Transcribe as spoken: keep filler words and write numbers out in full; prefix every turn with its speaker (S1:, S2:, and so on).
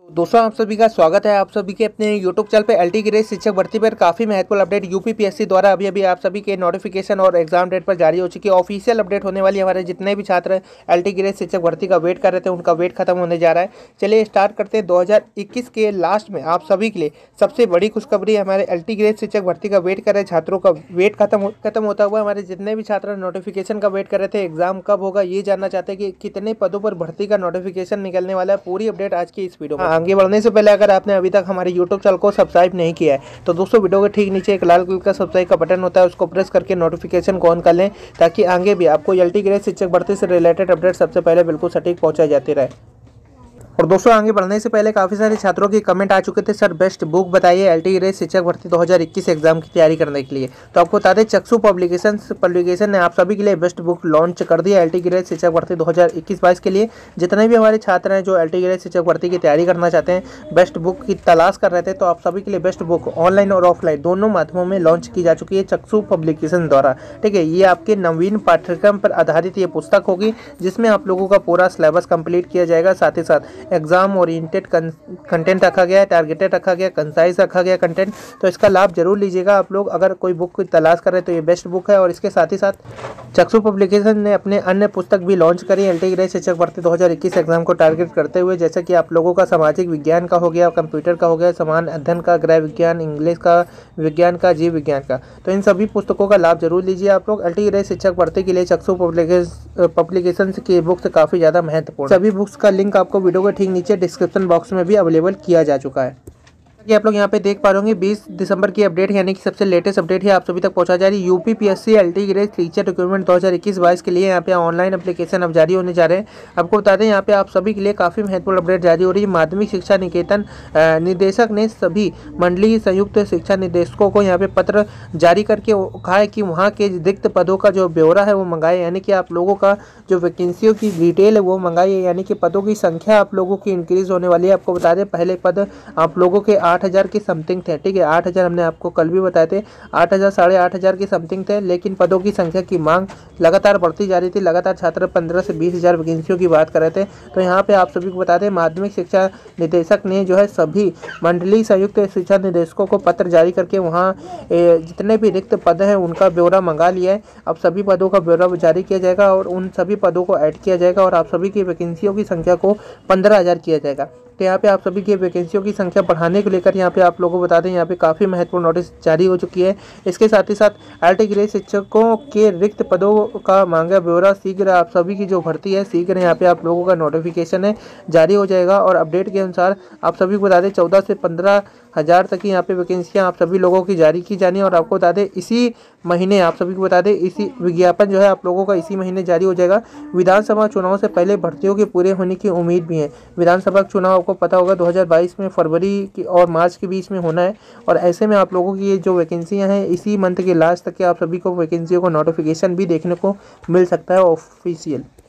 S1: दोस्तों आप सभी का स्वागत है आप सभी के अपने यूट्यूब चैनल पे एलटी ग्रेड शिक्षक भर्ती पर काफ़ी महत्वपूर्ण अपडेट यूपीपीएससी द्वारा अभी अभी आप सभी के नोटिफिकेशन और एग्जाम डेट पर जारी हो चुकी है। ऑफिशियल अपडेट होने वाली हमारे जितने भी छात्र एलटी ग्रेड शिक्षक भर्ती का वेट कर रहे थे उनका वेट खत्म होने जा रहा है। चलिए स्टार्ट करते हैं। दो हज़ार इक्कीस के लास्ट में आप सभी के लिए सबसे बड़ी खुशखबरी हमारे एलटी ग्रेड शिक्षक भर्ती का वेट कर रहे छात्रों का वेट खत्म खत्म होता हुआ हमारे जितने भी छात्र नोटिफिकेशन का वेट कर रहे थे एग्जाम कब होगा ये जानना चाहते हैं कि कितने पदों पर भर्ती का नोटिफिकेशन निकलने वाला है। पूरी अपडेट आज की इस वीडियो में। आगे बढ़ने से पहले अगर आपने अभी तक हमारे यूट्यूब चैनल को सब्सक्राइब नहीं किया है तो दोस्तों वीडियो के ठीक नीचे एक लाल कलर का सब्सक्राइब का बटन होता है, उसको प्रेस करके नोटिफिकेशन को ऑन कर लें ताकि आगे भी आपको एलटी ग्रेड शिक्षक भर्ती से रिलेटेड अपडेट सबसे पहले बिल्कुल सटीक पहुंचाई जाती रहे। और दोस्तों आगे बढ़ने से पहले काफ़ी सारे छात्रों की कमेंट आ चुके थे, सर बेस्ट बुक बताइए एलटी ग्रेड शिक्षक भर्ती दो हज़ार इक्कीस एग्जाम की तैयारी करने के लिए। तो आपको बता दें चक्षु पब्लिकेशन पब्लिकेशन ने आप सभी के लिए बेस्ट बुक लॉन्च कर दिया एलटी ग्रेड शिक्षक भर्ती दो हज़ार इक्कीस बाईस के लिए। जितने भी हमारे छात्र हैं जो एलटी ग्रेड शिक्षक भर्ती की तैयारी करना चाहते हैं, बेस्ट बुक की तलाश कर रहे थे, तो आप सभी के लिए बेस्ट बुक ऑनलाइन और ऑफलाइन दोनों माध्यमों में लॉन्च की जा चुकी है चक्षु पब्लिकेशन द्वारा। ठीक है, ये आपके नवीन पाठ्यक्रम पर आधारित ये पुस्तक होगी जिसमें आप लोगों का पूरा सिलेबस कंप्लीट किया जाएगा। साथ ही साथ एग्जाम ओरिएंटेड कंटेंट रखा गया है, टारगेटेड रखा गया, कंसाइज रखा गया कंटेंट। तो इसका लाभ जरूर लीजिएगा आप लोग। अगर कोई बुक की तलाश कर रहे हैं तो ये बेस्ट बुक है। और इसके साथ ही साथ चक्षु पब्लिकेशन ने अपने अन्य पुस्तक भी लॉन्च करी एलटी ग्रेड शिक्षक भर्ती दो हज़ार इक्कीस एग्जाम को टारगेट करते हुए, जैसे कि आप लोगों का सामाजिक विज्ञान का हो गया, कंप्यूटर का हो गया, समान अध्ययन का, गृह विज्ञान, इंग्लिश का, विज्ञान का, जीव विज्ञान का। तो इन सभी पुस्तकों का लाभ जरूर लीजिए आप लोग। एलटी ग्रेड शिक्षक भर्ती के लिए चक्षु पब्लिकेशन की बुक्स काफ़ी ज़्यादा महत्वपूर्ण। सभी बुक्स का लिंक आपको वीडियो के ठीक नीचे डिस्क्रिप्शन बॉक्स में भी अवेलेबल किया जा चुका है। कि आप लोग यहाँ पे देख पा रहे होंगे बीस दिसंबर की अपडेट यानी कि सबसे लेटेस्ट अपडेट है आप सभी तक पहुंचा जा रही है। UPPSC LT grade teacher recruitment दो हज़ार इक्कीस बाईस के लिए यहाँ पे ऑनलाइन एप्लीकेशन अब जारी होने जा रहे हैं। आपको बता दें यहाँ पे आप सभी के लिए काफ़ी महत्वपूर्ण अपडेट जारी हो रही है। माध्यमिक शिक्षा निकेतन निदेशक ने सभी मंडलीय संयुक्त शिक्षा निदेशकों को यहाँ पे पत्र जारी करके कहा है कि वहाँ के रिक्त पदों का जो ब्यौरा है वो मंगाए, यानी कि आप लोगों का जो वैकेंसियों की डिटेल है वो मंगाई, यानी कि पदों की संख्या आप लोगों की इंक्रीज होने वाली है। आपको बता दें पहले पद आप लोगों के आठ हज़ार की समथिंग थे। ठीक है, आठ हज़ार हमने आपको कल भी बताए थे, आठ हज़ार साढ़े आठ हज़ार की समथिंग थे, लेकिन पदों की संख्या की मांग लगातार बढ़ती जा रही थी। लगातार छात्र पंद्रह से बीस हज़ार वैकेंसियों की बात कर रहे थे। तो यहाँ पे आप सभी को बता दें माध्यमिक शिक्षा निदेशक ने जो है सभी मंडलीय संयुक्त शिक्षा निदेशकों को पत्र जारी करके वहाँ जितने भी रिक्त पद हैं उनका ब्यौरा मंगा लिया है। अब सभी पदों का ब्यौरा जारी किया जाएगा और उन सभी पदों को ऐड किया जाएगा और आप सभी की वैकेंसियों की संख्या को पंद्रह हज़ार किया जाएगा। तो यहाँ पे आप सभी की वैकेंसियों की संख्या बढ़ाने को लेकर यहाँ पे आप लोगों को बता दें यहाँ पे काफ़ी महत्वपूर्ण नोटिस जारी हो चुकी है। इसके साथ ही साथ एलटी ग्रेड शिक्षकों के रिक्त पदों का मांगा ब्यौरा शीघ्र आप सभी की जो भर्ती है शीघ्र यहाँ पे आप लोगों का नोटिफिकेशन है जारी हो जाएगा। और अपडेट के अनुसार आप सभी को बता दें चौदह से पंद्रह हज़ार तक की यहाँ पे वैकेंसियाँ आप सभी लोगों की जारी की जानी है। और आपको बता दें इसी महीने आप सभी को बता दें इसी विज्ञापन जो है आप लोगों का इसी महीने जारी हो जाएगा। विधानसभा चुनाव से पहले भर्तियों के पूरे होने की उम्मीद भी है। विधानसभा चुनाव आपको पता होगा दो हज़ार बाईस में फरवरी की और मार्च के बीच में होना है और ऐसे में आप लोगों की ये जो वैकेंसियाँ हैं इसी मंथ के लास्ट तक के आप सभी को वैकेंसियों को नोटिफिकेशन भी देखने को मिल सकता है ऑफिशियल।